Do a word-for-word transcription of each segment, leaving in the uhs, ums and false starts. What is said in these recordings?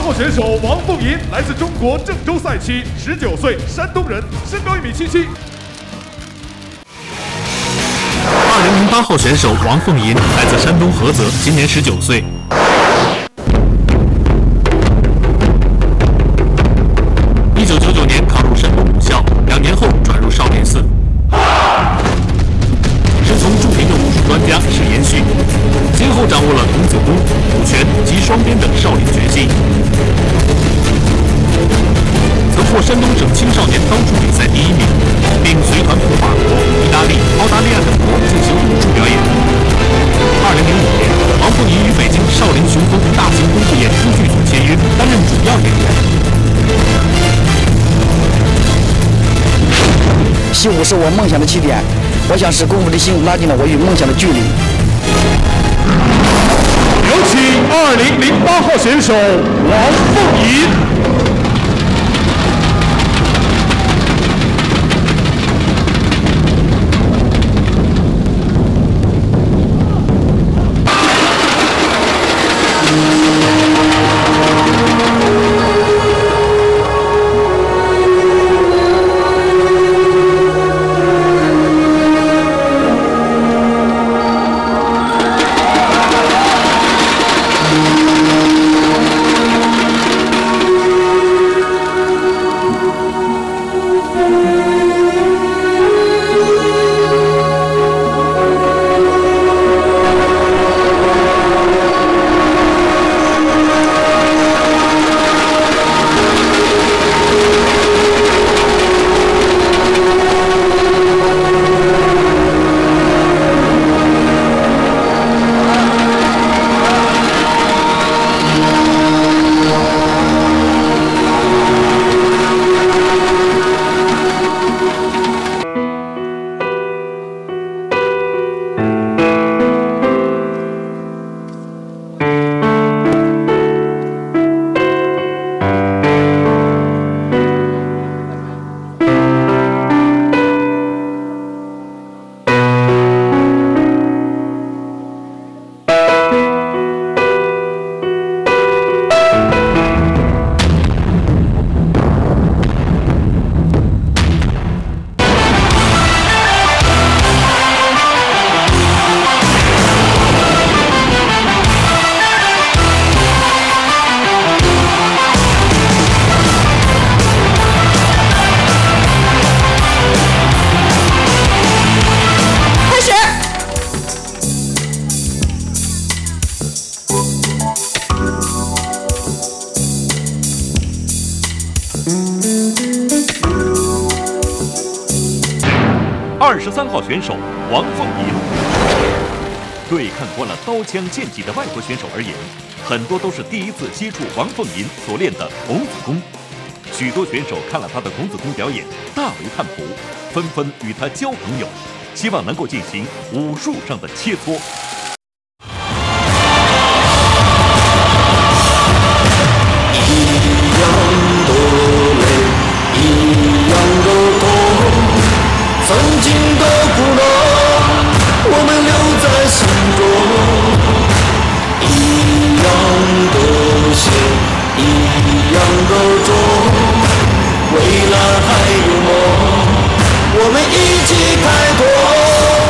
号选手王凤银来自中国郑州赛区，十九岁，山东人，身高一米七七。 二零零八号选手王凤银来自山东菏泽，今年十九岁。一九九九年考入山东武校，两年后转入少林寺。师从著名的武术专家是延续，先后掌握了童子功、武拳及双鞭等少林绝技。曾获山东省青少年刀术比赛第一名，并随团赴法国、意大利、澳大利亚等国进行武术表演。二零零五年，王凤银与北京少林雄风大型功夫演出剧组签约，担任主要演员。 习武是我梦想的起点，我想使功夫的心拉近了我与梦想的距离。 有请二零零八号选手王凤银。 二十三号选手王凤银，对看惯了刀枪剑戟的外国选手而言，很多都是第一次接触王凤银所练的童子功。许多选手看了他的童子功表演，大为叹服，纷纷与他交朋友，希望能够进行武术上的切磋。 曾经的苦乐，我们留在心中。一样的血，一样的种，未来还有梦，我们一起开拓。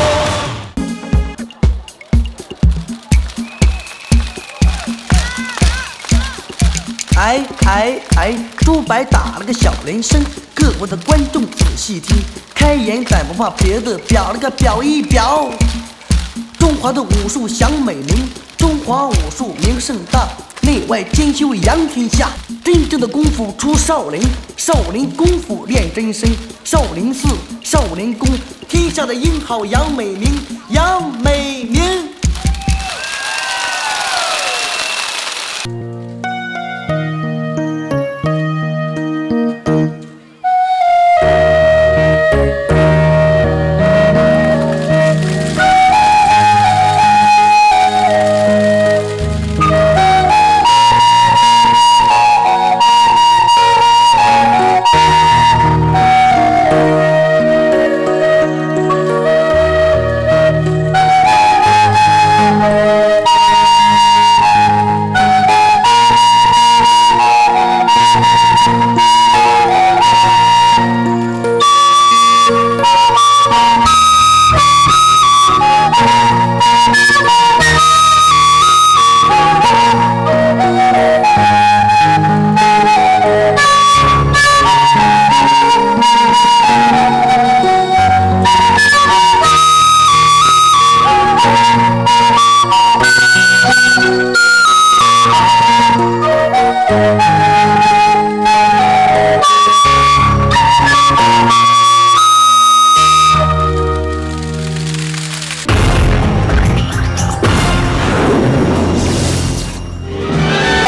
哎哎哎！朱白打了个小铃声，各国的观众仔细听，开眼咱不怕别的，表了个表一表。中华的武术响美名，中华武术名声大，内外兼修扬天下。真正的功夫出少林，少林功夫练真身，少林寺、少林宫，天下的英豪扬美名，扬美名。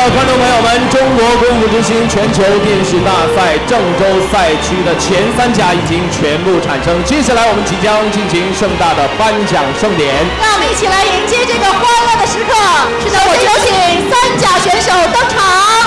观众朋友们，中国功夫之星全球电视大赛郑州赛区的前三甲已经全部产生，接下来我们即将进行盛大的颁奖盛典。 让我们一起来迎接这个欢乐的时刻。是的，我有请三甲选手登场。